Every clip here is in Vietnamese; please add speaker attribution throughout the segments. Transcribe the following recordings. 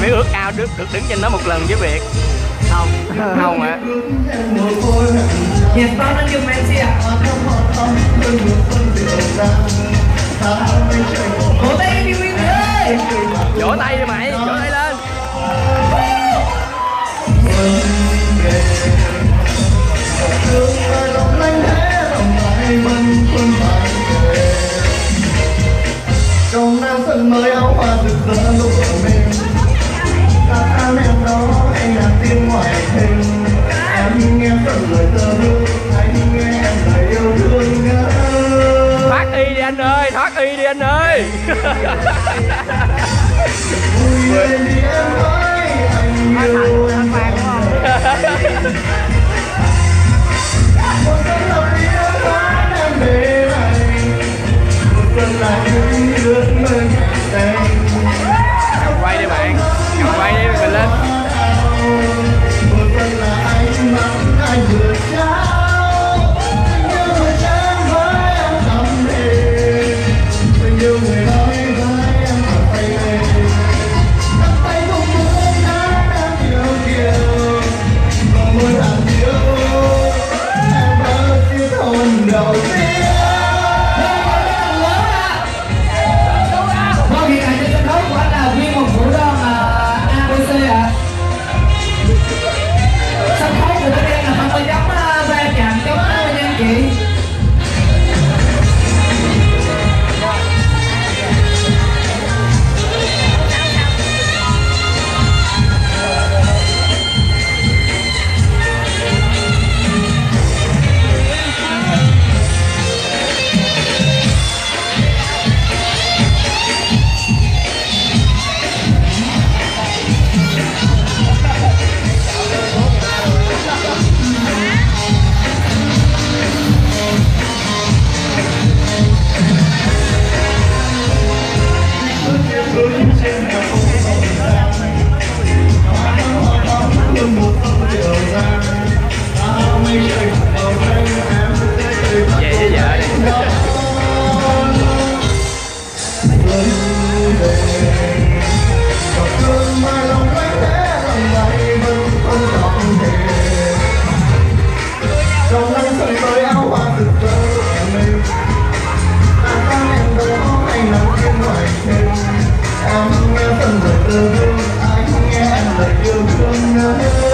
Speaker 1: Biết ước ao được đứng trên đó một lần với Việt không? Không ạ.
Speaker 2: Yes, tao đang dùng em gì ạ? Vỗ tay đi Nguyên ơi!
Speaker 1: Vỗ tay đi mày, vỗ tay lên.
Speaker 3: Trong nam xuân mới áo hoa rực rỡ lúc mình các anh em đó anh là tiếng ngoại tình em nghe phần lời tơ hương anh nghe em lời yêu thương nhớ
Speaker 1: Thoát y đi anh ơi, thoát y đi anh ơi.
Speaker 3: vui lên đi em ơi anh yêu em một cơn lòng yêu quá em để lại một cơn lại những ước mơ ngày
Speaker 1: Cầm quay đi bạn, cầm quay đi mình lên.
Speaker 3: một cơn là anh mong anh vừa trao tình yêu người em với em thầm thề tình yêu người nói với em thật tay nghề nắm tay cùng bước đã em yêu kiều và môi hàn yêu em ở chiếc hôn đầu tiên.
Speaker 2: Vâng, hiện tại trên sân khấu của anh là viên một vũ đoàn ABC ạ. Sân khấu của bên em là không có giống va chạm giống bên em chị.
Speaker 1: Về với vợ đi.
Speaker 3: Trong nắng xuân tới áo hoa rực rỡ mình các em đó anh nằm trên ngoài thềm em nghe phần lời tơ hương anh nghe em lời yêu thương nhớ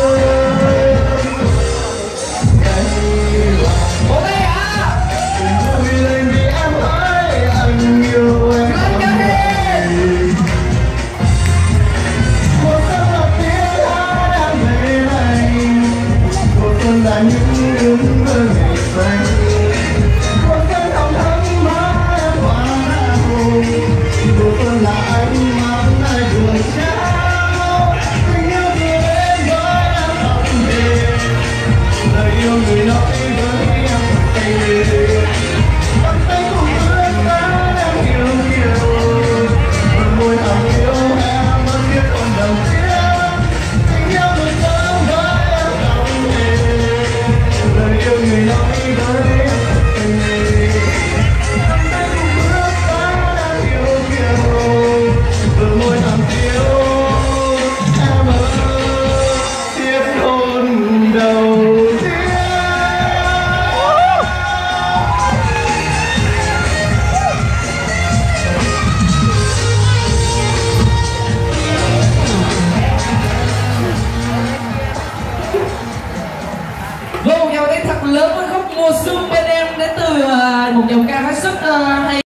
Speaker 2: Vỗ tay ạ!
Speaker 3: vui lên vì em ơi anh yêu em một cơn lọc tiếng hát đang về này một cơn là những ước mơ ngày xanh một cơn hồng thắm má em hoa hồng một cơn là anh mang ai vừa trao tình yêu người em với em thầm thề lời yêu người nói với em thật tay nghề bắt tay cùng bước ta em yêu kiều một môi hồng yêu em vẫn biết còn đầu tiên tình yêu người sống với em thầm thề lời yêu người nói với em thật tay nghề bắt tay cùng bước ta em yêu kiều một môi hồng yêu em ơi chiếc hôn đầu tiên.
Speaker 2: Vâng, một dòng tay thật lớn với khúc mùa xuân bên em đến từ một dòng ca hết sức hay.